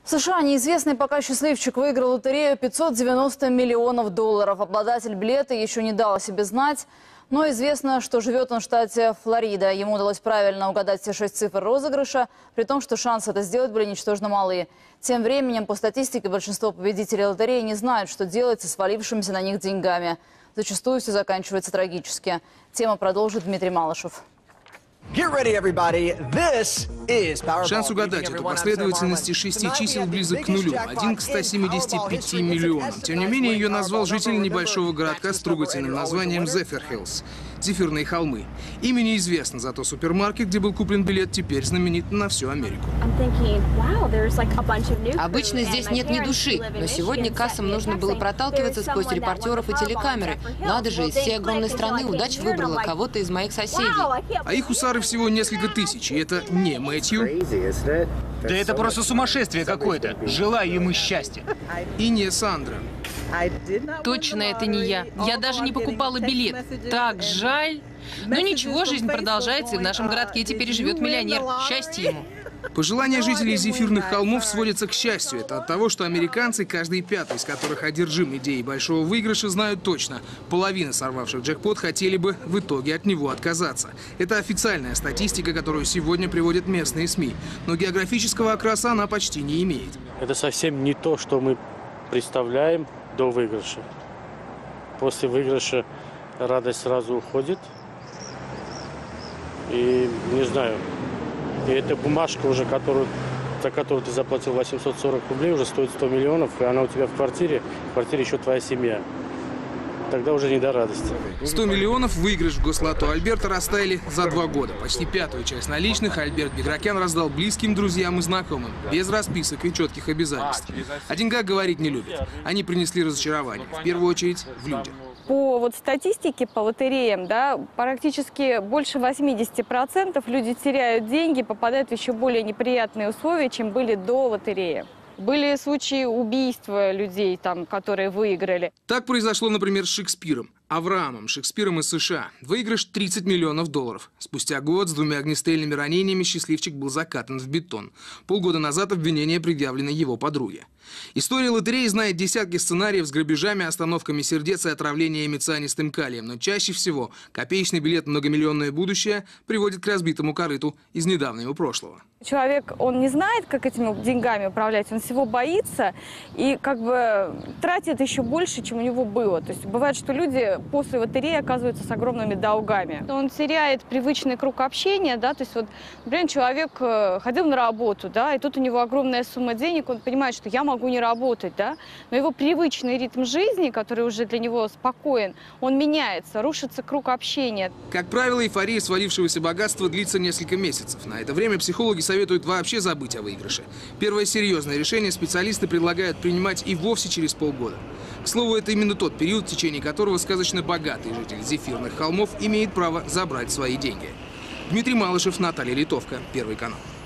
В США неизвестный пока счастливчик выиграл лотерею 590 миллионов долларов. Обладатель билета еще не дал о себе знать, но известно, что живет он в штате Флорида. Ему удалось правильно угадать все 6 цифр розыгрыша, при том, что шансы это сделать были ничтожно малы. Тем временем, по статистике, большинство победителей лотереи не знают, что делать со свалившимися на них деньгами. Зачастую все заканчивается трагически. Тему продолжит Дмитрий Малышев. Шанс угадать эту последовательность из 6 чисел близок к нулю, 1 к 175 миллионам. Тем не менее, ее назвал житель небольшого городка с трогательным названием Зефир-Хиллз – Зефирные холмы. Имя неизвестно, зато супермаркет, где был куплен билет, теперь знаменит на всю Америку. Обычно здесь нет ни души, но сегодня кассам нужно было проталкиваться сквозь репортеров и телекамеры. Надо же, из всей огромной страны удача выбрала кого-то из моих соседей. А их у Сары всего несколько тысяч, и это не Мэтью. Да это просто сумасшествие какое-то. Желаю ему счастья. И не Сандра. Точно это не я. Я даже не покупала билет. Так жаль. Но ничего, жизнь продолжается, и в нашем городке теперь живет миллионер. Счастье ему. Пожелания жителей Зефирных холмов сводятся к счастью. Это от того, что американцы, каждый пятый из которых одержим идеей большого выигрыша, знают точно. Половина сорвавших джекпот хотели бы в итоге от него отказаться. Это официальная статистика, которую сегодня приводят местные СМИ. Но географического окраса она почти не имеет. Это совсем не то, что мы представляем до выигрыша. После выигрыша радость сразу уходит. И не знаю. И эта бумажка уже, за которую ты заплатил 840 рублей, уже стоит 100 миллионов, и она у тебя в квартире еще твоя семья. Тогда уже не до радости. 100 миллионов выигрыш в гослото Альберта растаяли за 2 года. Почти пятую часть наличных Альберт Бегракян раздал близким, друзьям и знакомым, без расписок и четких обязательств. О деньгах говорить не любят. Они принесли разочарование, в первую очередь в людях. По статистике, по лотереям, да, практически больше 80% люди теряют деньги, попадают в еще более неприятные условия, чем были до лотереи. Были случаи убийства людей, которые выиграли. Так произошло, например, с Шекспиром. Авраамом Шекспиром из США. Выигрыш 30 миллионов долларов. Спустя год с 2 огнестрельными ранениями счастливчик был закатан в бетон. Полгода назад обвинение предъявлено его подруге. История лотереи знает десятки сценариев с грабежами, остановками сердец и отравлениями цианистым калием. Но чаще всего копеечный билет в многомиллионное будущее приводит к разбитому корыту из недавнего прошлого. Человек, он не знает, как этими деньгами управлять, он всего боится и тратит еще больше, чем у него было. То есть бывает, что люди после лотереи оказываются с огромными долгами. Он теряет привычный круг общения, да, то есть например, человек ходил на работу, да, и тут у него огромная сумма денег, он понимает, что я могу не работать, да, но его привычный ритм жизни, который уже для него спокоен, он меняется, рушится круг общения. Как правило, эйфория свалившегося богатства длится несколько месяцев. На это время психологи советуют вообще забыть о выигрыше. Первое серьезное решение специалисты предлагают принимать и вовсе через полгода. К слову, это именно тот период, в течение которого сказочно богатый житель Зефирных холмов имеет право забрать свои деньги. Дмитрий Малышев, Наталья Литовка, Первый канал.